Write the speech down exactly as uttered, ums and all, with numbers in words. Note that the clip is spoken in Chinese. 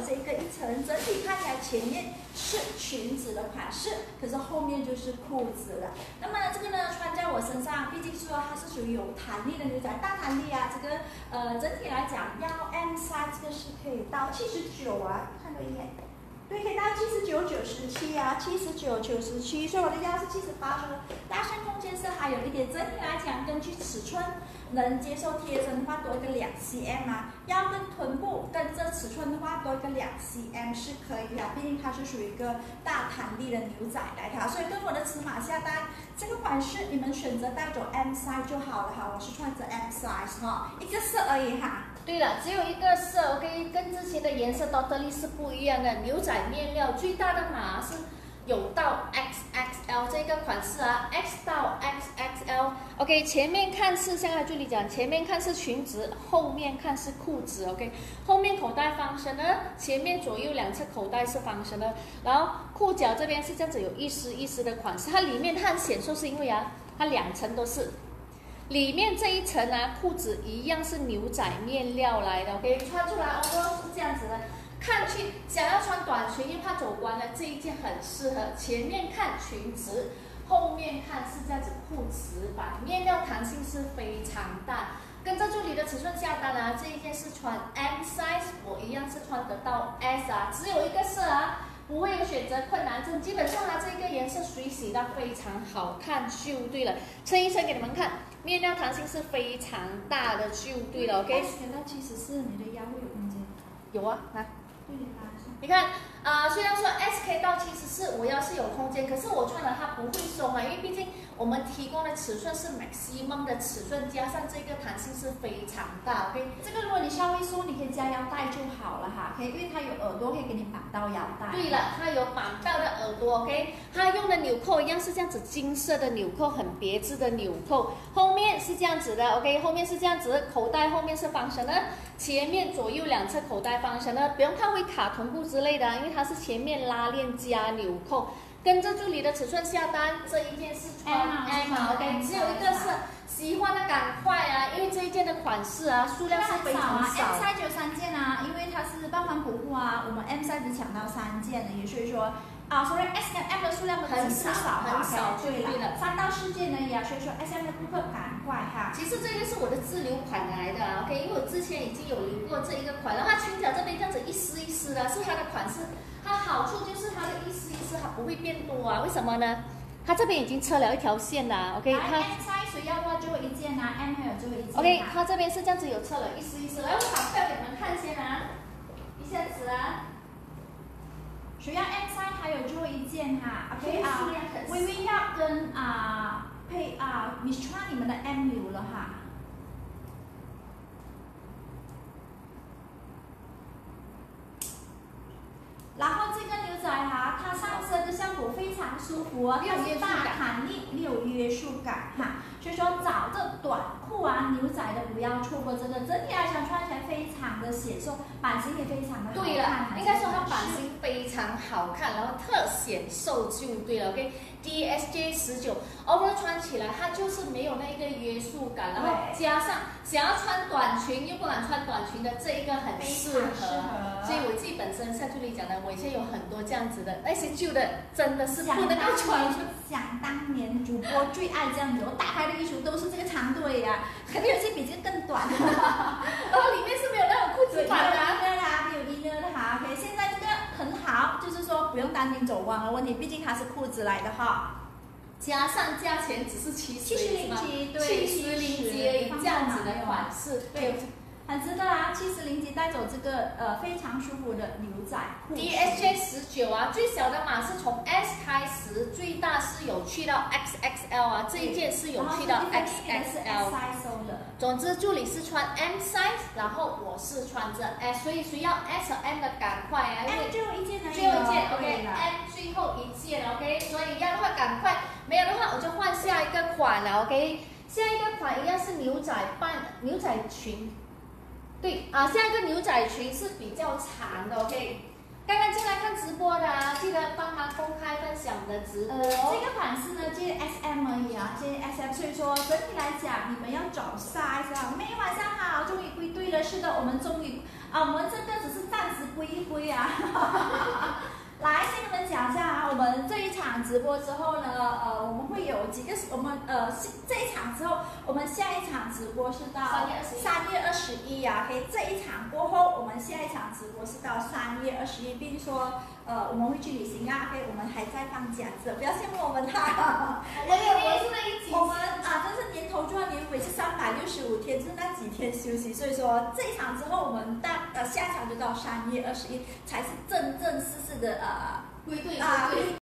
这个一层，整体看起来前面是裙子的款式，可是后面就是裤子了。那么这个呢，穿在我身上，毕竟说它是属于有弹力的牛仔，大弹力啊。这个呃，整体来讲，腰 M size 这个是可以到七十九啊，看多一眼。对，可以到七十九、九十七啊，七十九、九十七，所以我的腰是七十八，说大身空间是还有一点。整体来讲，根据尺寸能接受贴身的话多一个两 cm 啊，腰跟臀部跟这尺寸的话多一个两 cm 是可以啊，毕竟它是属于一个大弹力的牛仔来的，所以跟我的尺码下单，这个款式你们选择带走 M size 就好了哈，我是穿着 M size 哈，一个色而已哈。 对了，只有一个色 ，OK， 跟之前的颜色 totally 是不一样的。牛仔面料最大的码是有到 X X L 这个款式啊 ，X 到 X X L。OK， 前面看是像它这里讲，前面看是裙子，后面看是裤子。OK， 后面口袋方身呢，前面左右两侧口袋是方身的，然后裤脚这边是这样子有一丝一丝的款式，它里面它很显瘦是因为啊，它两层都是。里面这一层啊，裤子一样是牛仔面料来的 ，OK， 穿出来哦是这样子的。看去想要穿短裙又怕走光的这一件很适合。前面看裙子，后面看是这样子裤子版，面料弹性是非常大。跟着助理的尺寸下单啊，这一件是穿 M size， 我一样是穿得到 S 啊，只有一个色啊。不会有选择困难症，基本上它这个颜色水洗到非常好看就对了。撑一撑给你们看，面料弹性是非常大的就对了 ，OK。 S 到七十四，你的腰会有空间？ 有啊，来， 对的吧？ 你看啊、呃，虽然说 S K 到七十四，我腰是有空间，可是我穿了它不会松啊，因为毕竟我们提供的尺寸是 maximum 的尺寸，加上这个弹性是非常大 ，OK。 这个如果你稍微松，你可以加腰带就好了哈，可以，因为它有耳朵可以给你绑到腰带。 对了，它有绑到的耳朵 ，OK。它用的纽扣一样是这样子金色的纽扣，很别致的纽扣，后面是这样子的 ，OK。后面是这样子，口袋后面是方身的，前面左右两侧口袋方身的，不用怕会卡臀部之类的，因为它是前面拉链加纽扣。跟着助理的尺寸下单，这一件是穿 M OK， 只有一个色，喜欢的赶快啊！因为这一件的款式啊，数量是非常少。 M size 只有三件啊，因为它是半环补护啊，我们 M size 只抢到三件的，也所以说啊，所以 S 跟 M 的数量很少， 很少， 对了，三到四件而已啊，所以说 S M 的顾客赶快哈。 其实这个是我的自留款来的 ，OK， 因为我之前已经有留过这一个款了，它裙角这边这样子一丝一丝的，是它的款式。它好处就是它的一丝一丝它不会变多啊，为什么呢？它这边已经车了一条线了 ，OK， 它 M size 谁要的话就会一件啊 ，M 还有最后一件、啊。 OK， 它这边是这样子有车了一丝一丝，来我把票给你们看先啊，一下子啊， 谁要 M size 还有最后一件哈 ，OK 啊，微微要跟啊配啊 Miss Chuan 你们的 M 留了哈。然后这个牛仔哈，它上身的效果非常舒服啊，它是大弹力，没有约束感哈。所以说找这短裤啊、牛仔的不要错过这个，整体来讲穿起来非常的显瘦，版型也非常的好看。 对了，应该说它版型非常好看，然后特显瘦就对了 ，OK。D S J 十九 ，over 穿起来它就是没有那一个约束感，然后加上想要穿短裙又不敢穿短裙的这一个很适合，所以我自己本身像助理讲的，我以前有很多这样子的，那些旧的真的是不能够穿。 想当年主播最爱这样子，我打开的衣服都是这个长腿呀、啊，肯定有些比这个更短的， 然后里面是没有那种裤子版的、 啊，对啦，没有 inner 的哈。OK， 现在这个很好，就是说不用担心走光的问题，毕竟它是裤子来的哈。 加上价钱只是七十零级，对， 七十零级而已，这样子的款式， 对。很值得啊，七十零级带走这个呃非常舒服的牛仔裤。 D S J 十九啊，最小的码是从 S 开始，最大是有去到 X X L 啊，这一件是有去到 X X L。总之助理是穿 M size， 然后我是穿着 S， 所以谁要 S 和 M 的赶快啊！ M 最后一件最后一件 OK，M 最后一件 OK， 所以要的话赶快，没有的话我就换下一个款了 OK。下一个款一样是牛仔半牛仔裙。对啊，下一个牛仔裙是比较长的 ，OK。刚刚进来看直播的啊，记得帮忙公开分享的直播。 呃，这个款式呢，接 S M 而已啊，接 S M， 所以说整体来讲，你们要找 size 啊。每晚上好，终于归队了，是的，我们终于啊，我们这个只是暂时归一归。 会啊。来，先跟你们讲一下啊，我们这一场直播之后呢，呃，我们会有几个，我们呃这一场之后，我们下一场直播是到三月二十一呀。OK， 这一场过后，我们下一场直播是到三月二十一，并说呃我们会去旅行啊。OK， 我们还在放假子，不要羡慕我们哈。 我以为是那一集。 我们啊，真是年头就要年尾是三百六十五天，就是那几天休息，所以说这一场之后，我们到呃下一场就到三月二十一才是正正式式的呃。 归队啊。